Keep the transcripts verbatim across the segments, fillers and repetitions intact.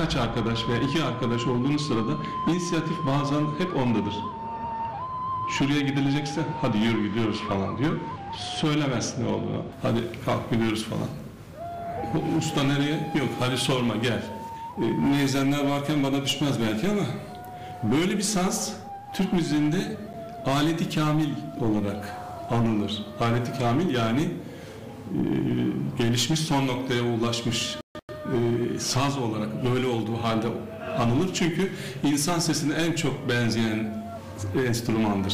birkaç arkadaş veya iki arkadaş olduğunuz sırada inisiyatif bazen hep ondadır. Şuraya gidilecekse hadi yürü gidiyoruz falan diyor. Söylemez ne olduğunu. Hadi kalk gidiyoruz falan. Usta nereye? Yok hadi sorma gel. E, neyzenler varken bana düşmez belki ama böyle bir saz Türk müziğinde aleti kamil olarak anılır. Aleti kamil yani e, gelişmiş son noktaya ulaşmış e, saz olarak böyle olduğu halde anılır. Çünkü insan sesine en çok benzeyen enstrümandır.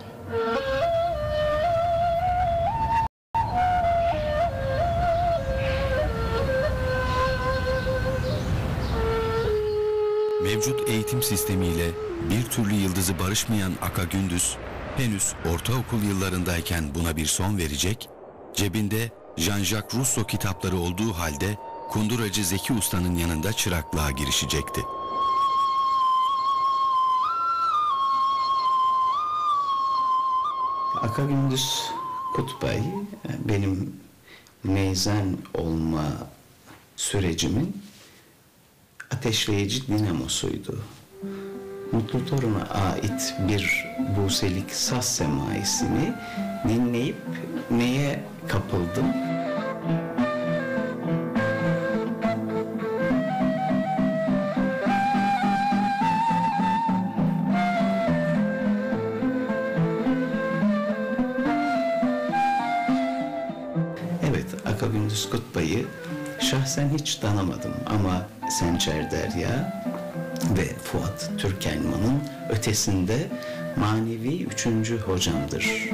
Mevcut eğitim sistemiyle bir türlü yıldızı barışmayan Aka Gündüz, henüz ortaokul yıllarındayken buna bir son verecek, cebinde Jean-Jacques Rousseau kitapları olduğu halde kunduracı Zeki Usta'nın yanında çıraklığa girişecekti. Aka Gündüz Kutbay benim neyzen olma sürecimin ateşleyici dinamosuydu. Mutlu Torun'a ait bir Buselik saz semaisini dinleyip neye kapıldım? Evet, Aka Gündüz Kutbay'ı şahsen hiç tanımadım ama Sencer Derya ve Fuat Türkelman'ın ötesinde manevi üçüncü hocamdır.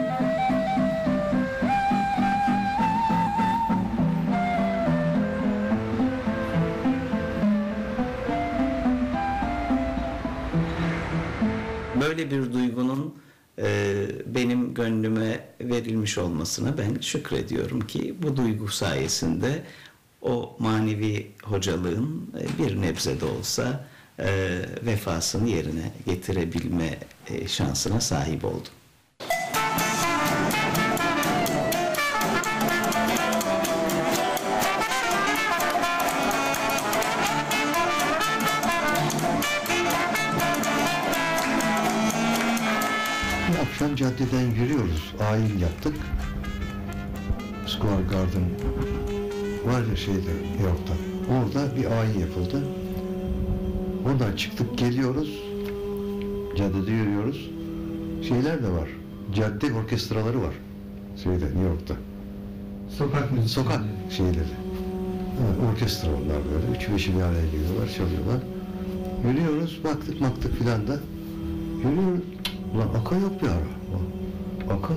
Böyle bir duygunun e, benim gönlüme verilmiş olmasına ben şükrediyorum ki bu duygu sayesinde o manevi hocalığın bir nebze de olsa e, vefasını yerine getirebilme e, şansına sahip oldum. Bir akşam caddeden yürüyoruz, ayin yaptık. Square Garden var ya şeyde, New York'ta. Orada bir ayin yapıldı. Oradan çıktık, geliyoruz. Caddede yürüyoruz. Şeyler de var. Cadde orkestraları var. Şeyde, New York'ta. Sokak müziği. Sokak şeyleri. Evet, orkestra onlar böyle. Üç beşi bir araya geliyorlar, çalıyorlar. Yürüyoruz, baktık baktık filan da. Yürüyoruz. Ulan Aka yok bir ara. Aka.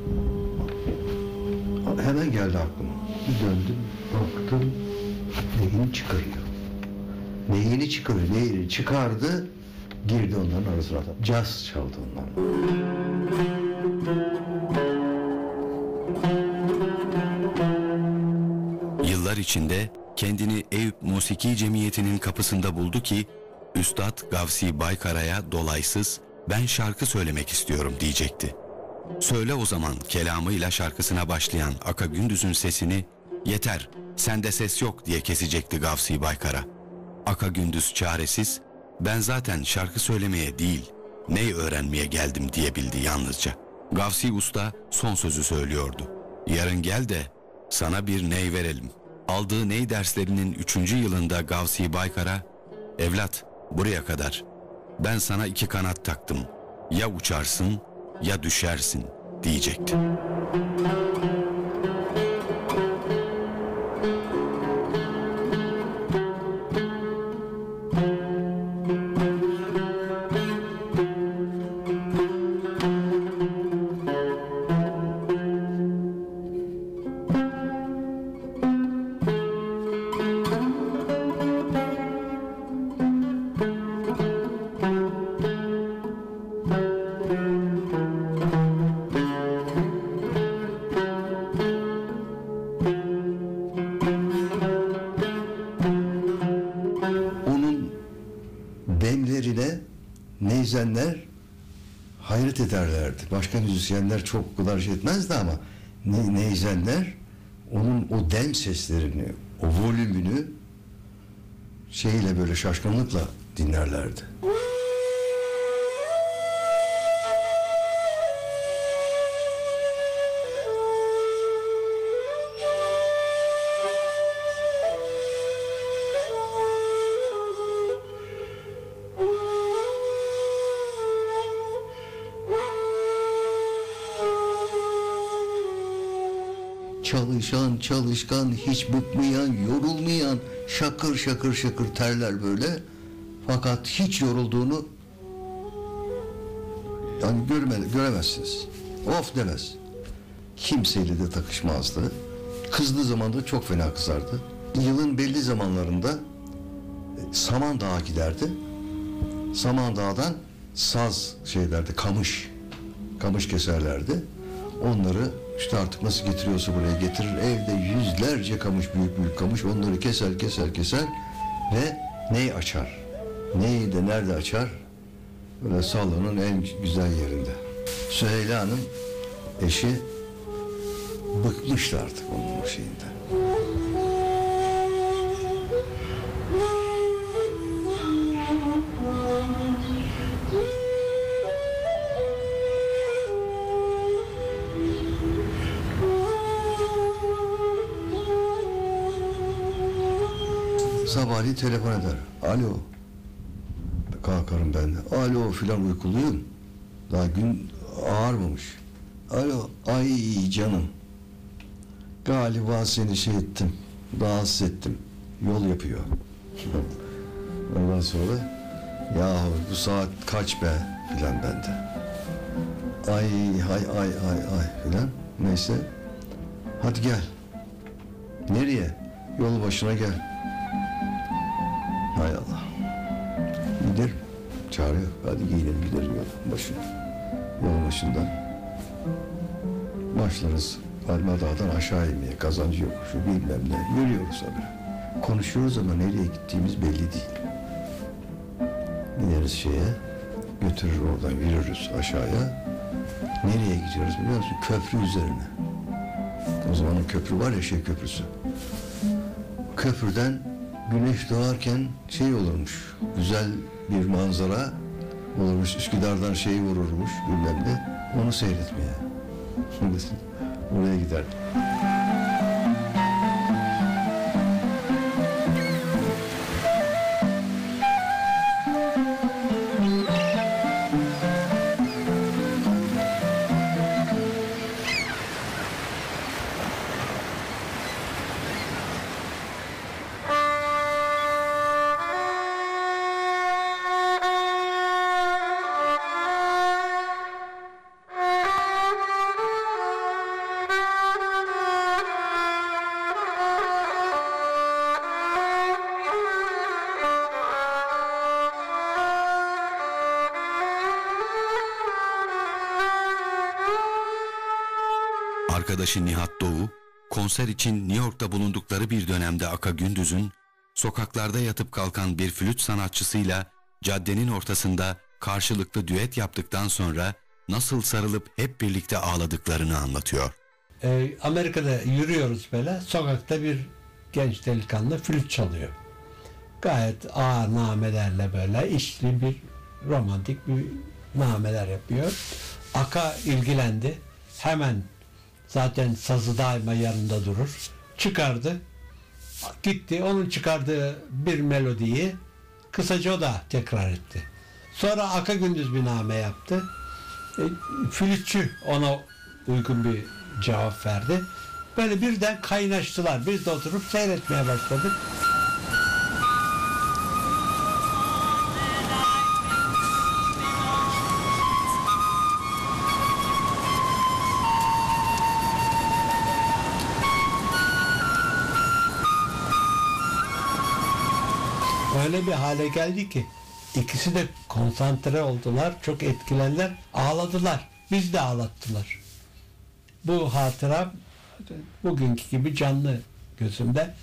Hemen geldi aklıma. Bir döndüm, baktım. Neyini çıkarıyor. Neyini çıkarıyor, neyini çıkardı. Girdi onların arasına. Caz çaldı onlar. Yıllar içinde kendini Eyüp Musiki Cemiyeti'nin kapısında buldu ki Üstad Gavsi Baykara'ya dolaysız ben şarkı söylemek istiyorum diyecekti. Söyle o zaman kelamıyla şarkısına başlayan Aka Gündüz'ün sesini yeter sende ses yok diye kesecekti Gavsi Baykara. Aka Gündüz çaresiz ben zaten şarkı söylemeye değil ney öğrenmeye geldim diyebildi yalnızca. Gavsi Usta son sözü söylüyordu. Yarın gel de sana bir ney verelim. Aldığı ney derslerinin üçüncü yılında Gavsi Baykar'a evlat buraya kadar ben sana iki kanat taktım ya uçarsın ya düşersin diyecekti. demlerine neyzenler hayret ederlerdi. Başka müzisyenler çok o kadar şey etmezdi ama ne, neyzenler onun o dem seslerini, o volümünü şeyle böyle şaşkınlıkla dinlerlerdi. Çalışan, çalışkan, hiç bıkmayan, yorulmayan, şakır şakır şakır terler böyle. Fakat hiç yorulduğunu yani görme, göremezsiniz. Of demez. Kimseyle de takışmazdı. Kızdığı zaman da çok fena kızardı. Yılın belli zamanlarında Samandağ'a giderdi. Samandağ'dan saz şeylerdi, kamış. Kamış keserlerdi. Onları işte artık nasıl getiriyorsa buraya getirir. Evde yüzlerce kamış, büyük büyük kamış. Onları keser keser keser ve neyi açar? Neyi de nerede açar? Böyle salonun en güzel yerinde. Süheyla Hanım eşi bıkmıştı artık onun şeyinden. Sabahleyin telefon eder. Alo. Kalkarım ben de. Alo filan, uykuluyum. Daha gün ağarmamış. Alo. Ay canım. Galiba seni şey ettim. Rahatsız ettim. Yol yapıyor. Ondan sonra yahu bu saat kaç be filan bende. Ay ay ay ay ay filan. Neyse. Hadi gel. Nereye? Yol başına gel. Hay Allah. Giderim. Çağırıyor. Hadi giyinelim gidelim yolun başına. Yolun başından başlarız. Alma Dağ'dan aşağı inmeye. Kazancı yok. Şu bilmem ne. Yürüyoruz abi. Konuşuyoruz ama nereye gittiğimiz belli değil. Gideriz şeye. Götürür oradan yürürüz aşağıya. Nereye gidiyoruz biliyor musun? Köprü üzerine. O zaman o köprü var ya, şey köprüsü. Köprüden güneş doğarken şey olurmuş, güzel bir manzara olurmuş, Üsküdar'dan şeyi vururmuş bilmem ne, onu seyretmeye. Oraya gider. Arkadaşı Nihat Doğu, konser için New York'ta bulundukları bir dönemde Aka Gündüz'ün sokaklarda yatıp kalkan bir flüt sanatçısıyla caddenin ortasında karşılıklı düet yaptıktan sonra nasıl sarılıp hep birlikte ağladıklarını anlatıyor. Ee, Amerika'da yürüyoruz böyle. Sokakta bir genç delikanlı flüt çalıyor. Gayet ağır namelerle böyle içli bir romantik bir nameler yapıyor. Aka ilgilendi. Hemen, zaten sazı daima yanında durur. Çıkardı. Gitti. Onun çıkardığı bir melodiyi kısaca o da tekrar etti. Sonra Aka Gündüz bir name yaptı. E, flütçü ona uygun bir cevap verdi. Böyle birden kaynaştılar. Biz de oturup seyretmeye başladık. Öyle bir hale geldi ki ikisi de konsantre oldular, çok etkilendiler, ağladılar. Biz de ağlattılar. Bu hatıra bugünkü gibi canlı gözümde.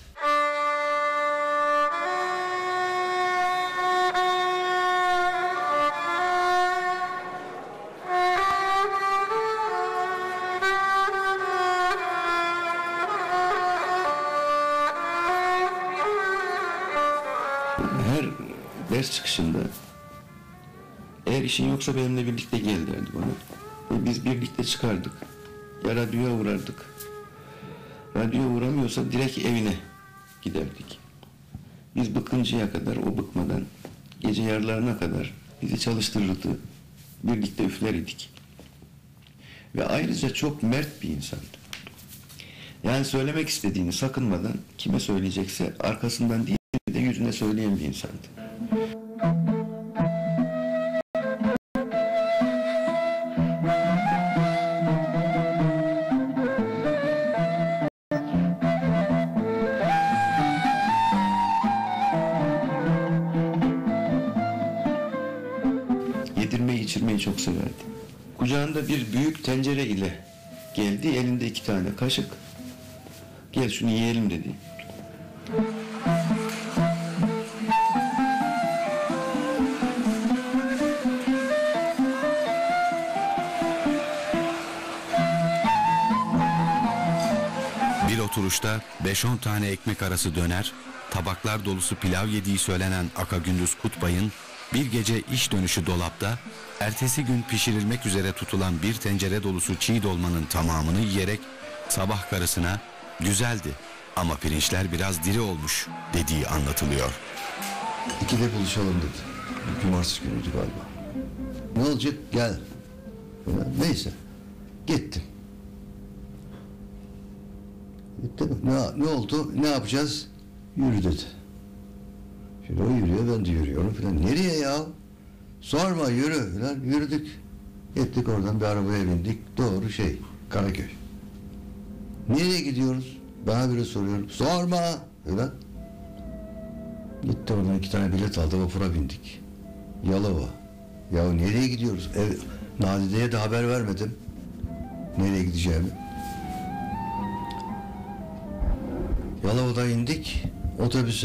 ders çıkışında eğer işin yoksa benimle birlikte gel derdi bana. Ve biz birlikte çıkardık. Ya radyoya uğrardık. Radyoya uğramıyorsa direkt evine giderdik. Biz bıkıncaya kadar, o bıkmadan gece yarılarına kadar bizi çalıştırırdı. Birlikte üfler idik. Ve ayrıca çok mert bir insandı. Yani söylemek istediğini sakınmadan kime söyleyecekse arkasından değil de yüzüne söyleyen bir insandı. Yedirmeyi içirmeyi çok severdi. Kucağında bir büyük tencere ile geldi, elinde iki tane kaşık. Gel şunu yiyelim dedi. Bir oturuşta beş on tane ekmek arası döner, tabaklar dolusu pilav yediği söylenen Aka Gündüz Kutbay'ın bir gece iş dönüşü dolapta, ertesi gün pişirilmek üzere tutulan bir tencere dolusu çiğ dolmanın tamamını yiyerek sabah karısına "Güzeldi ama pirinçler biraz diri olmuş" dediği anlatılıyor. İkide buluşalım dedi. Cumartesi günüydü galiba. Ne olacak? Gel. Neyse. Gittim. Gittim. Ne, ne oldu? Ne yapacağız? Yürü dedi. Şimdi o yürüyor, ben de yürüyorum falan. Nereye ya? Sorma, yürü falan. Yürüdük. Gittik oradan, bir arabaya bindik. Doğru şey, Karaköy. Nereye gidiyoruz? Bana biri soruyorum. Sorma falan. Gitti oradan iki tane bilet aldı, vapura bindik. Yalova. Ya nereye gidiyoruz? Ev, Nadide'ye de haber vermedim. Nereye gideceğimi. Yalova'da indik otobüse.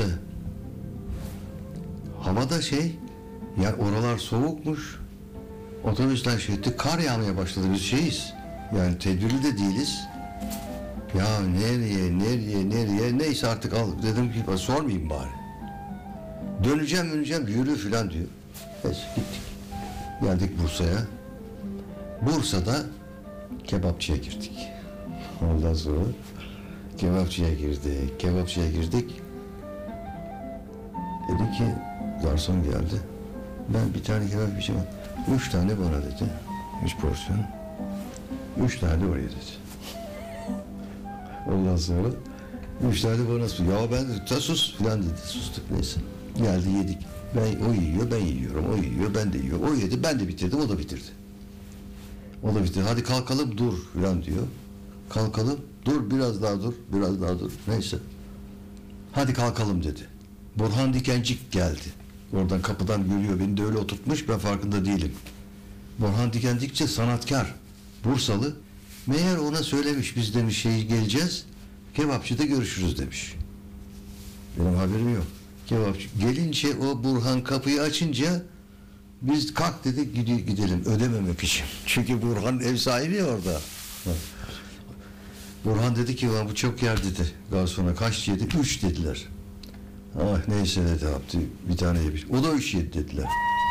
Havada şey, ya oralar soğukmuş. Otobüsler şey etti, kar yağmaya başladı. Biz şeyiz. Yani tedbirli de değiliz. Ya nereye, nereye, nereye, neyse artık al. Dedim ki sormayayım bari. Döneceğim, döneceğim, yürü filan diyor. Neyse gittik. Geldik Bursa'ya. Bursa'da kebapçıya girdik. Ondan sonra kebapçıya girdik. Kebapçıya girdik. Dedi ki, garson geldi. Ben bir tane kebap yiyeceğim. Üç tane bana dedi. Üç porsiyon. Üç tane de oraya dedi. Ondan sonra üç tane bana sus. Ya ben de sus falan dedi. Sustuk neyse. Geldi yedik. Ben, o yiyor, ben yiyorum. O yiyor, ben de yiyor. O yedi, ben de bitirdim, o da bitirdi. O da bitirdi. Hadi kalkalım, dur falan diyor. Kalkalım, dur biraz daha dur, biraz daha dur. Neyse. Hadi kalkalım dedi. Burhan Dikencik geldi. Oradan kapıdan görüyor. Beni de öyle oturtmuş, ben farkında değilim. Burhan Dikencikçe sanatkar. Bursalı. Meğer ona söylemiş, biz demiş şey geleceğiz. Kebapçıda görüşürüz demiş. Benim haberim yok. Kebapçı. Gelince o Burhan kapıyı açınca biz kalk dedik gidelim ödememek için. Çünkü Burhan ev sahibi ya orada. Burhan dedi ki bu çok yer dedi. Garsona kaç yedi? Üç dediler. Ah neyse dedi yaptı. Bir tane yemiş. O da üç yedi dediler.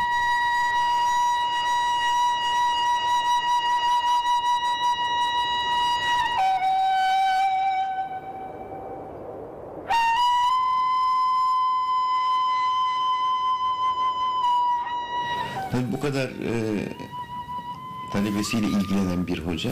Tabii bu kadar e, talebesiyle ilgilenen bir hoca,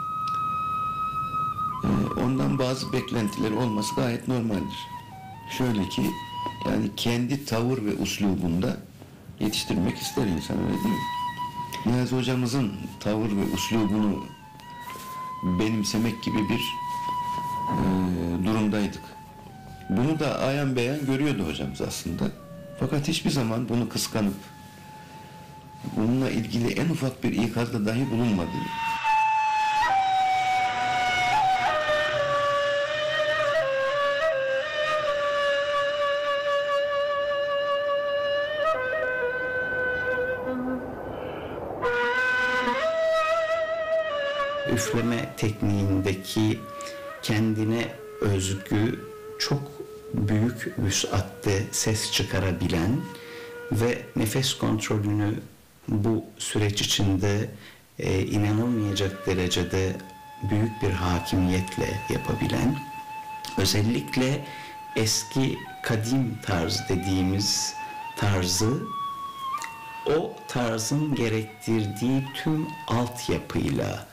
e, ondan bazı beklentileri olması gayet normaldir. Şöyle ki, yani kendi tavır ve uslubunda yetiştirmek ister insan, öyle değil mi? Niyazi hocamızın tavır ve uslubunu benimsemek gibi bir e, durumdaydık. Bunu da ayan beyan görüyordu hocamız aslında. Fakat hiçbir zaman bunu kıskanıp bununla ilgili en ufak bir ikazda dahi bulunmadı. Üfleme tekniğindeki kendine özgü çok büyük vüs'atte ses çıkarabilen ve nefes kontrolünü bu süreç içinde e, inanılmayacak derecede büyük bir hakimiyetle yapabilen, özellikle eski kadim tarz dediğimiz tarzı o tarzın gerektirdiği tüm altyapıyla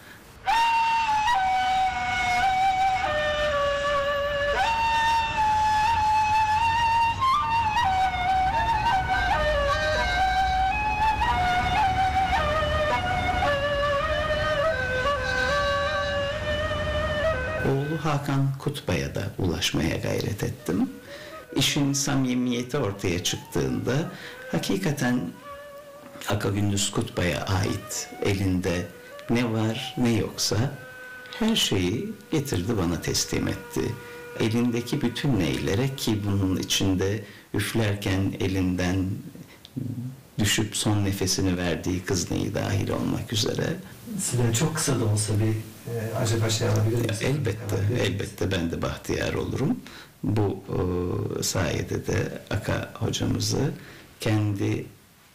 oğlu Hakan Kutbay'a da ulaşmaya gayret ettim. İşin samimiyeti ortaya çıktığında hakikaten Aka Gündüz Kutbay'a ait elinde ne var ne yoksa her şeyi getirdi bana teslim etti. Elindeki bütün neylere, ki bunun içinde üflerken elinden düşüp son nefesini verdiği kız neyi dahil olmak üzere. Sizden çok kısa da olsa bir e, acaba şey alabilir misiniz? Elbette, elbette ben de bahtiyar olurum. Bu e, sayede de Aka hocamızı kendi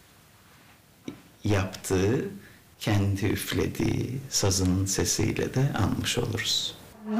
yaptığı, kendi üflediği sazının sesiyle de anmış oluruz.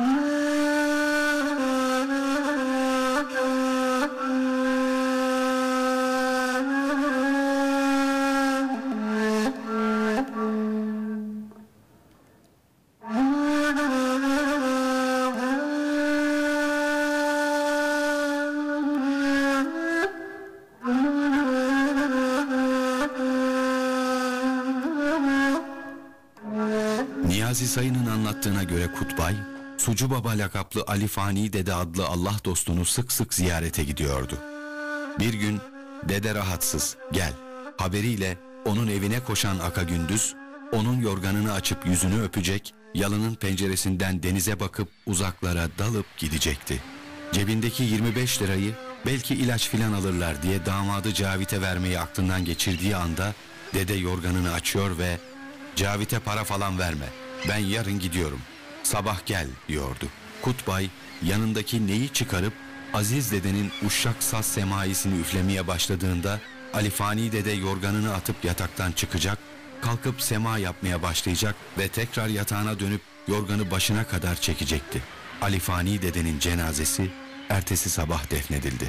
Niyazi Sayın'ın anlattığına göre Kutbay, Sucu Baba lakaplı Ali Fani Dede adlı Allah dostunu sık sık ziyarete gidiyordu. Bir gün dede rahatsız, gel haberiyle onun evine koşan Aka Gündüz, onun yorganını açıp yüzünü öpecek, yalının penceresinden denize bakıp uzaklara dalıp gidecekti. Cebindeki yirmi beş lirayı belki ilaç filan alırlar diye damadı Cavit'e vermeyi aklından geçirdiği anda dede yorganını açıyor ve "Cavit'e para falan verme, ben yarın gidiyorum, sabah gel" diyordu. Kutbay yanındaki neyi çıkarıp Aziz dedenin uşak saz semaisini üflemeye başladığında Ali Fani dede yorganını atıp yataktan çıkacak, kalkıp sema yapmaya başlayacak ve tekrar yatağına dönüp yorganı başına kadar çekecekti. Ali Fani dedenin cenazesi ertesi sabah defnedildi.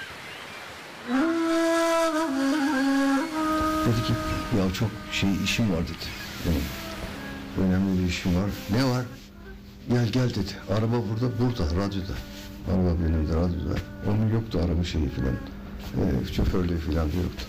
Dedi ki ya çok şey işim var dedi. Benim önemli bir işim var. Ne var? Gel gel dedi. Araba burada, burada, radyoda. Araba benim de radyoda. Onun yoktu araba şeyi filan. E, şoförlüğü filan da yoktu.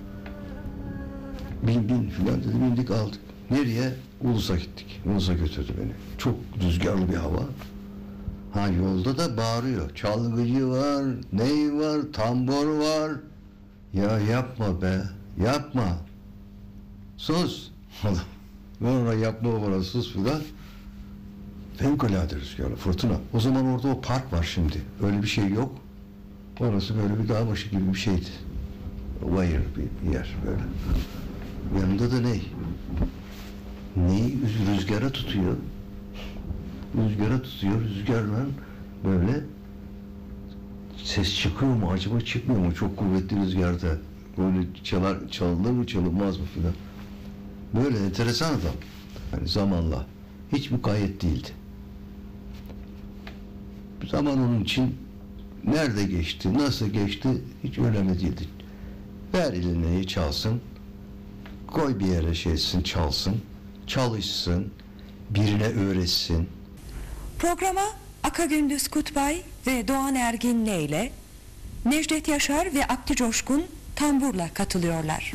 Bin bin filan dedi. Bindik aldık. Nereye? Ulus'a gittik. Ulus'a götürdü beni. Çok rüzgarlı bir hava. Ha yolda da bağırıyor. Çalgıcı var, ney var, tambor var. Ya yapma be, yapma. Sus. Ben ona yapma bana sus filan. Fevkalade rüzgarlı, fırtına. O zaman orada o park var şimdi. Öyle bir şey yok. Orası böyle bir dağ başı gibi bir şeydi. Bayır bir yer böyle. Yanında da ney? Neyi rüzgara tutuyor. Rüzgara tutuyor. Rüzgarla böyle ses çıkıyor mu acaba, çıkmıyor mu? Çok kuvvetli rüzgarda. Böyle çalar, çalınır mı çalınmaz mı filan. Böyle enteresan adam. Yani zamanla. Hiç mukayyet değildi. Zaman onun için nerede geçti, nasıl geçti hiç önemli değildi. Ver eline çalsın, koy bir yere şeysin, çalsın, çalışsın, birine öğretsin. Programa Aka Gündüz Kutbay ve Doğan Ergin ile Necdet Yaşar ve Abdi Coşkun tamburla katılıyorlar.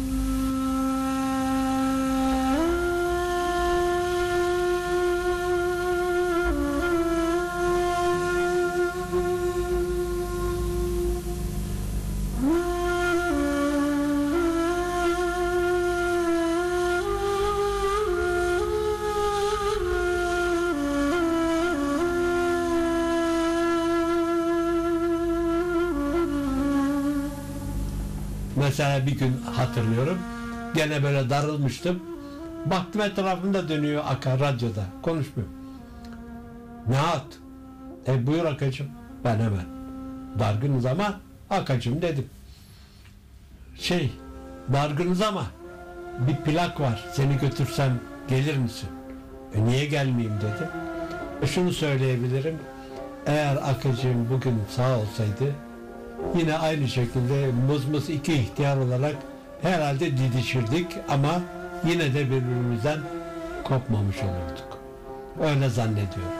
Mesela bir gün hatırlıyorum, gene böyle darılmıştım. Baktım etrafımda dönüyor Aka radyoda, konuşmuyor. Nihat, e buyur Akacığım. Ben hemen dargınız ama Akacığım dedim. Şey, Dargınız ama bir plak var, seni götürsem gelir misin? E niye gelmeyeyim dedi. E şunu söyleyebilirim, eğer Akıcığım bugün sağ olsaydı yine aynı şekilde mız mız iki ihtiyar olarak herhalde didişirdik ama yine de birbirimizden kopmamış olurduk. Öyle zannediyorum.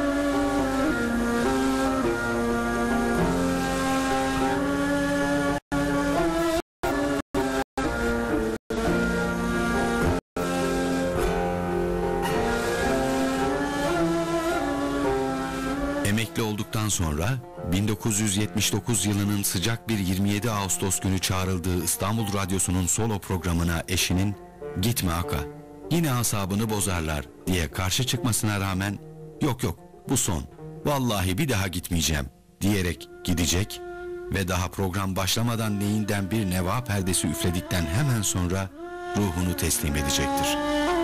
Emekli olduktan sonra bin dokuz yüz yetmiş dokuz yılının sıcak bir yirmi yedi Ağustos günü çağrıldığı İstanbul Radyosu'nun solo programına eşinin "Gitme Aka, yine asabını bozarlar" diye karşı çıkmasına rağmen "Yok yok, bu son, vallahi bir daha gitmeyeceğim" diyerek gidecek ve daha program başlamadan neyinden bir neva perdesi üfledikten hemen sonra ruhunu teslim edecektir.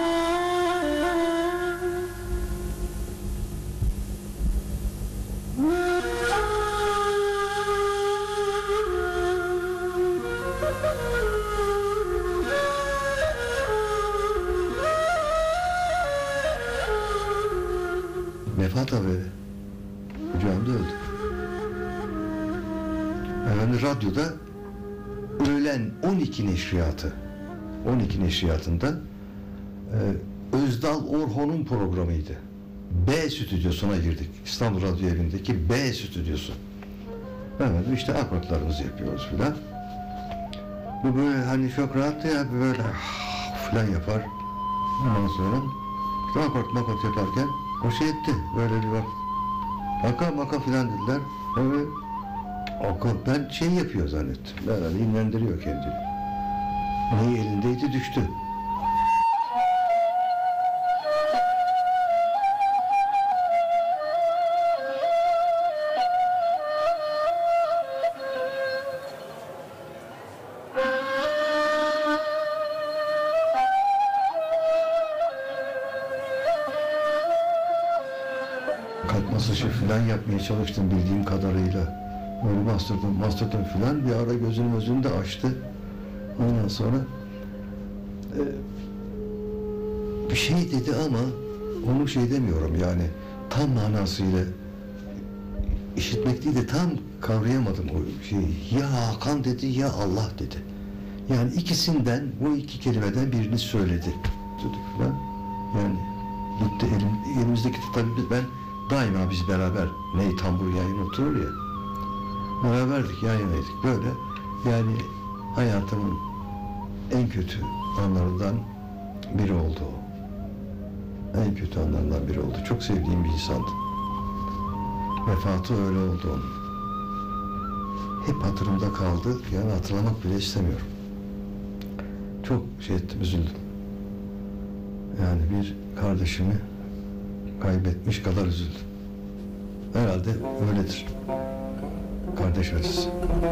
Vefat haberi. Rüyamda öldü. Efendim radyoda öğlen on iki neşriyatı on iki neşriyatında e, Özdal Orhon'un programıydı. B stüdyosuna girdik. İstanbul Radyo Evi'ndeki B stüdyosu. Efendim işte akortlarımızı yapıyoruz filan. Bu böyle hani çok rahattı ya, böyle filan yapar. Ondan sonra işte akort makort yaparken o şey etti. Böyle bir bak. Maka maka filan dediler. Evet. Akort ben şey yapıyor zannettim. Herhalde inlendiriyor kendini. Neyi elindeydi düştü. Kalkması filan yapmaya çalıştım bildiğim kadarıyla. Böyle bastırdım, bastırdım filan. Bir ara gözünü gözünü de açtı. Ondan sonra e, bir şey dedi ama onu şey demiyorum yani tam manasıyla işitmek değil de tam kavrayamadım o şeyi. Ya Hakan dedi ya Allah dedi. Yani ikisinden, bu iki kelimeden birini söyledi. Falan. Yani gitti elim, elimizdeki tabii ben daima biz beraber ney tambur yayın oturur ya. Beraberdik, yan yanaydık böyle. Yani hayatımın en kötü anlarından biri oldu o. En kötü anlarından biri oldu. Çok sevdiğim bir insandı. Vefatı öyle oldu onun. Hep hatırımda kaldı. Yani hatırlamak bile istemiyorum. Çok şey ettim, üzüldüm. Yani bir kardeşimi kaybetmiş kadar üzüldüm. Herhalde öyledir. Kardeş acısı.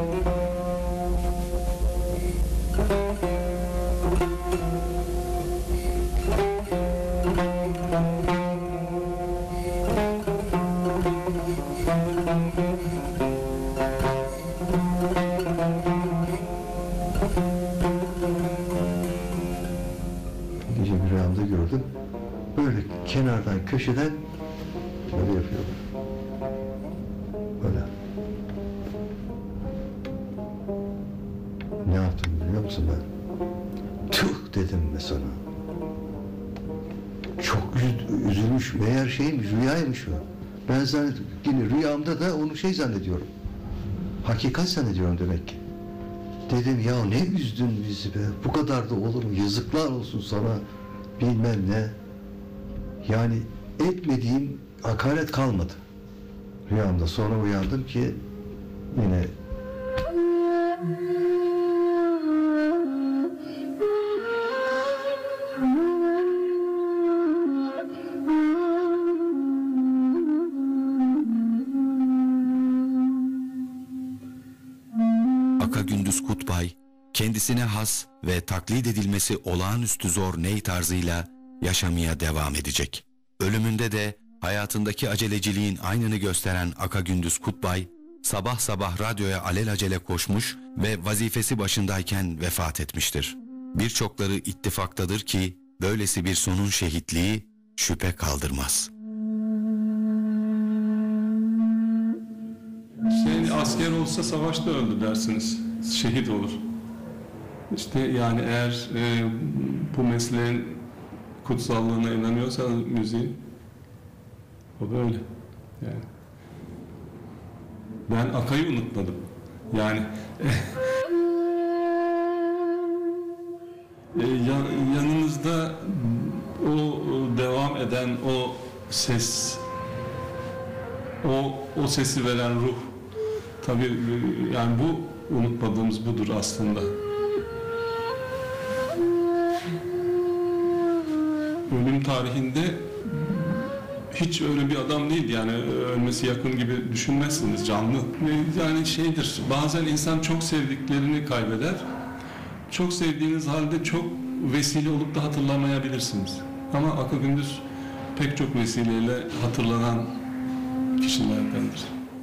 Gece bir rüyamda gördüm. Böyle kenardan, köşeden böyle yapıyorlar. Böyle. Ne yaptım biliyor musun ben? Tüh dedim be sana. Çok üz- üzülmüş. Meğer şeymiş, rüyaymış o. Ben zannediyorum, yine rüyamda da onu şey zannediyorum. Hakikat zannediyorum demek ki. Dedim ya ne üzdün bizi be. Bu kadar da olur mu? Yazıklar olsun sana. Bilmem ne. Yani etmediğim hakaret kalmadı. Rüyamda sonra uyandım ki yine Aka Gündüz Kutbay, kendisine has ve taklit edilmesi olağanüstü zor ney tarzıyla yaşamaya devam edecek. Ölümünde de hayatındaki aceleciliğin aynını gösteren Aka Gündüz Kutbay, sabah sabah radyoya alelacele koşmuş ve vazifesi başındayken vefat etmiştir. Birçokları ittifaktadır ki böylesi bir sonun şehitliği şüphe kaldırmaz. Şey, asker olsa savaşta öldü dersiniz, şehit olur. İşte yani eğer e, bu mesleğin kutsallığına inanıyorsanız müziğin, o da öyle. Yani ben Aka'yı unutmadım. Yani e, yan, yanınızda o, o devam eden o ses, o o sesi veren ruh. Tabii yani bu unutmadığımız budur aslında. Ölüm tarihinde hiç öyle bir adam değildi, yani ölmesi yakın gibi düşünmezsiniz, canlı. Yani şeydir, bazen insan çok sevdiklerini kaybeder. Çok sevdiğiniz halde çok vesile olup da hatırlamayabilirsiniz. Ama Aka Gündüz pek çok vesileyle hatırlanan kişilerdendir.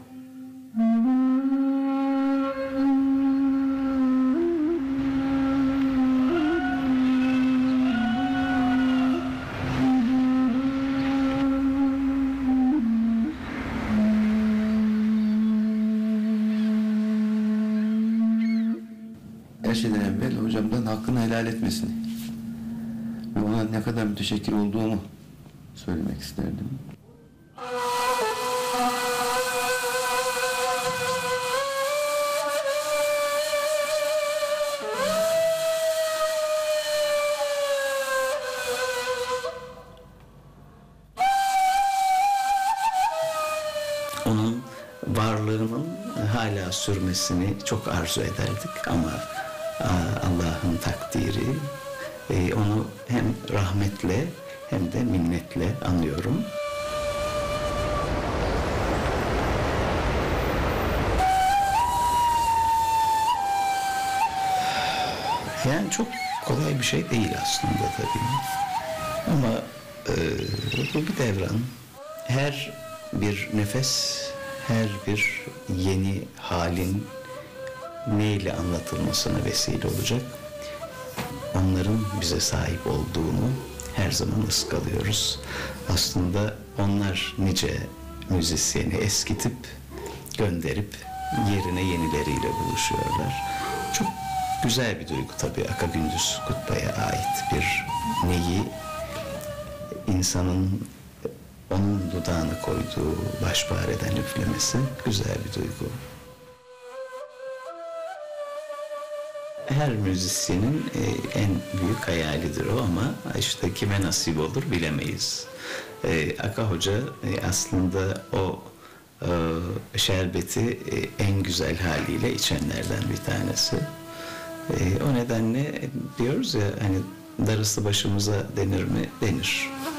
Her şeyden evvel hocamdan hakkını helal etmesini ve ona ne kadar müteşekkir olduğumu söylemek isterdim. Onun varlığının hala sürmesini çok arzu ederdik ama Allah'ın takdiri, onu hem rahmetle hem de minnetle anıyorum. Yani çok kolay bir şey değil aslında tabii. Ama e, bu bir devran. Her bir nefes, her bir yeni halin neyle anlatılmasına vesile olacak. Onların bize sahip olduğunu her zaman ıskalıyoruz. Aslında onlar nice müzisyeni eskitip gönderip yerine yenileriyle buluşuyorlar. Çok güzel bir duygu tabii Aka Gündüz Kutbay'a ait bir neyi insanın onun dudağına koyduğu başpareden üflemesi güzel bir duygu. Her müzisyenin e, en büyük hayalidir o ama işte kime nasip olur bilemeyiz. E, Aka Hoca e, aslında o e, şerbeti e, en güzel haliyle içenlerden bir tanesi. E, o nedenle diyoruz ya hani darısı başımıza denir mi? Denir.